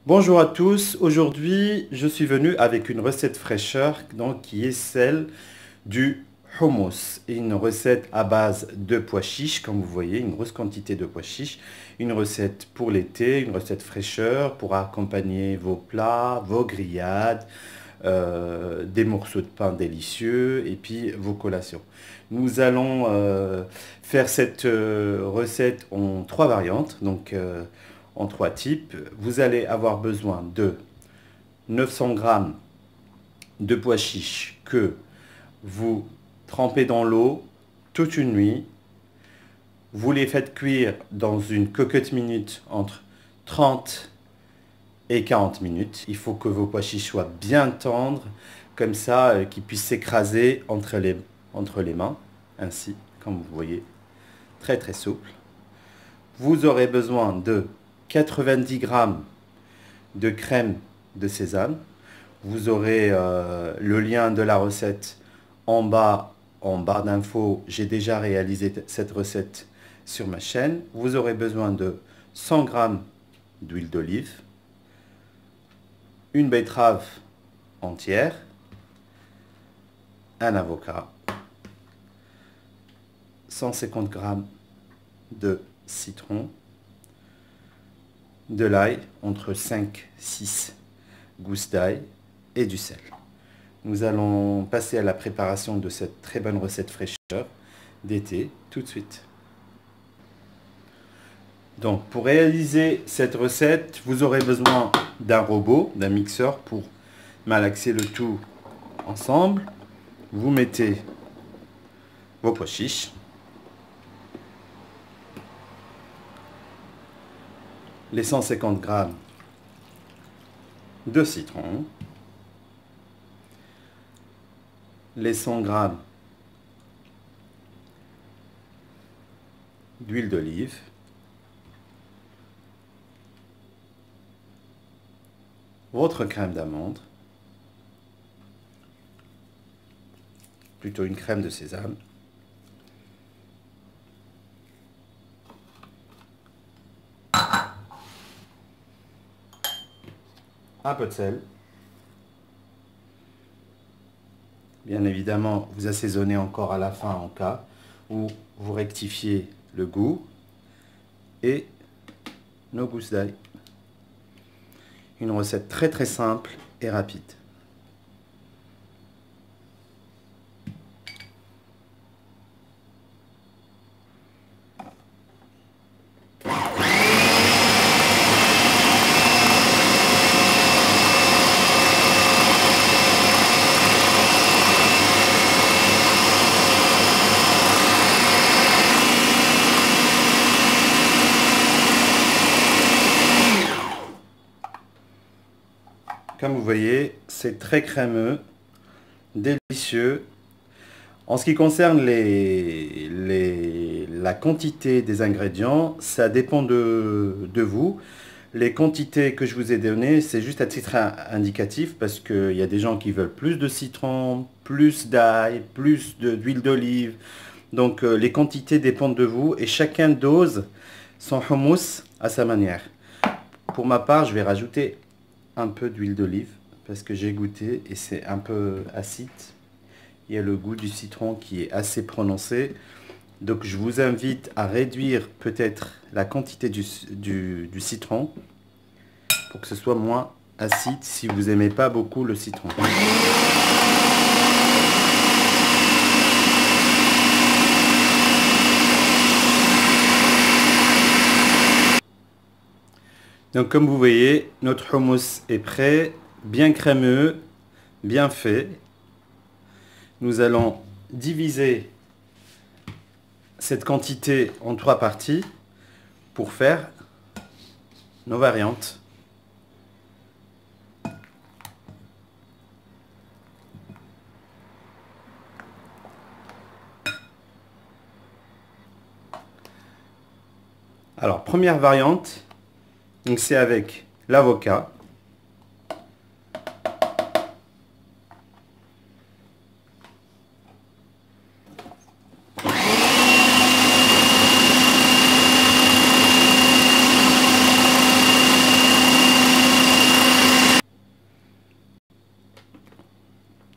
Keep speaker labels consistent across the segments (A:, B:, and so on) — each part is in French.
A: Bonjour à tous, aujourd'hui je suis venu avec une recette fraîcheur donc, qui est celle du hummus. Une recette à base de pois chiches, comme vous voyez, une grosse quantité de pois chiches. Une recette pour l'été, une recette fraîcheur pour accompagner vos plats, vos grillades, des morceaux de pain délicieux et puis vos collations. Nous allons faire cette recette en trois variantes, donc en trois types. Vous allez avoir besoin de 900 g de pois chiches que vous trempez dans l'eau toute une nuit. Vous les faites cuire dans une cocotte minute entre 30 et 40 minutes. Il faut que vos pois chiches soient bien tendres, comme ça, qu'ils puissent s'écraser entre les mains, ainsi, comme vous voyez, très très souple. Vous aurez besoin de 90 g de crème de sésame. Vous aurez le lien de la recette en barre d'infos. J'ai déjà réalisé cette recette sur ma chaîne. Vous aurez besoin de 100 g d'huile d'olive, une betterave entière, un avocat, 150 g de citron, de l'ail, entre 5 et 6 gousses d'ail et du sel. Nous allons passer à la préparation de cette très bonne recette fraîcheur d'été tout de suite. Donc pour réaliser cette recette, vous aurez besoin d'un robot, d'un mixeur pour malaxer le tout ensemble. Vous mettez vos pois chiches, les 150 g de citron, les 100 g d'huile d'olive, votre crème d'amande, plutôt une crème de sésame, un peu de sel. Bien évidemment, vous assaisonnez encore à la fin en cas où vous rectifiez le goût. Et nos gousses d'ail. Une recette très très simple et rapide. Comme vous voyez, c'est très crémeux, délicieux. En ce qui concerne la quantité des ingrédients, ça dépend de vous. Les quantités que je vous ai données, c'est juste à titre indicatif parce qu'il y a des gens qui veulent plus de citron, plus d'ail, plus d'huile d'olive. Donc les quantités dépendent de vous et chacun dose son hummus à sa manière. Pour ma part, je vais rajouter un peu d'huile d'olive parce que j'ai goûté et c'est un peu acide. Il y a le goût du citron qui est assez prononcé. Donc je vous invite à réduire peut-être la quantité du citron pour que ce soit moins acide si vous n'aimez pas beaucoup le citron. Donc comme vous voyez, notre hummus est prêt, bien crémeux, bien fait. Nous allons diviser cette quantité en trois parties pour faire nos variantes. Alors, première variante. Donc c'est avec l'avocat,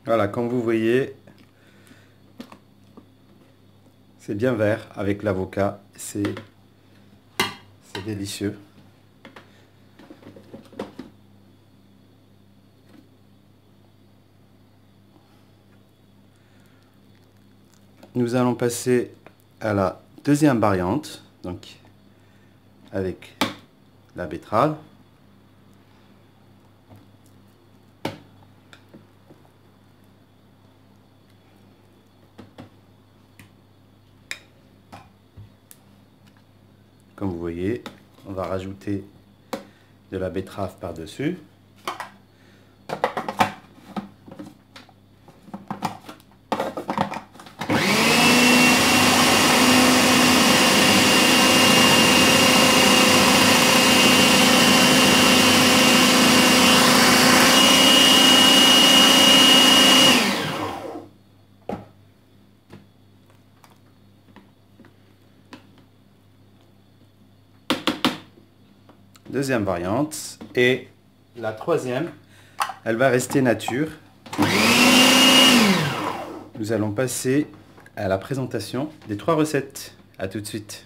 A: Voilà, comme vous voyez, c'est bien vert avec l'avocat. C'est délicieux. Nous allons passer à la deuxième variante, donc avec la betterave. Comme vous voyez, on va rajouter de la betterave par-dessus. Deuxième variante. Et la troisième, elle va rester nature. Nous allons passer à la présentation des 3 recettes. À tout de suite.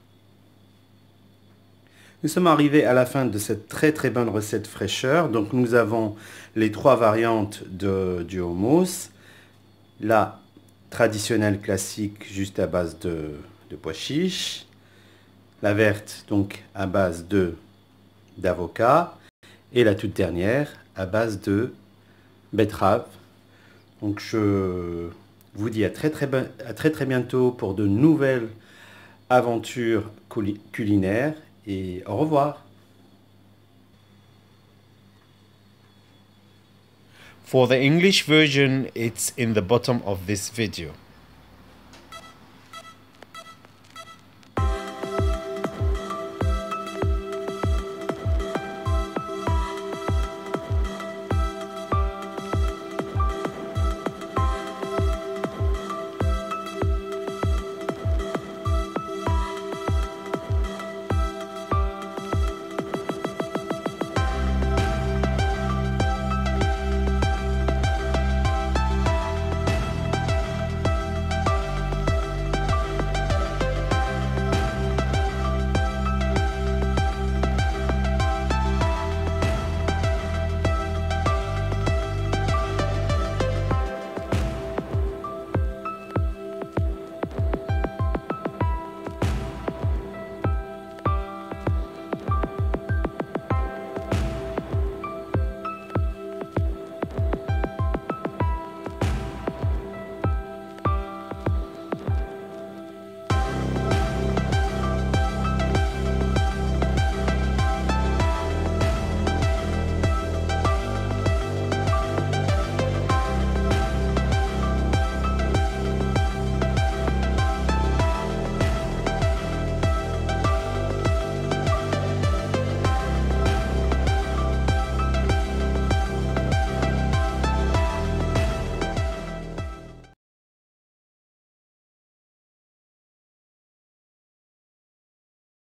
A: Nous sommes arrivés à la fin de cette très bonne recette fraîcheur. Donc nous avons les 3 variantes du hummus. La traditionnelle classique juste à base de pois chiches. La verte donc à base d'avocat. Et la toute dernière à base de betterave. Donc je vous dis à très bientôt pour de nouvelles aventures culinaires et au revoir.
B: For the English version, it's in the bottom of this video.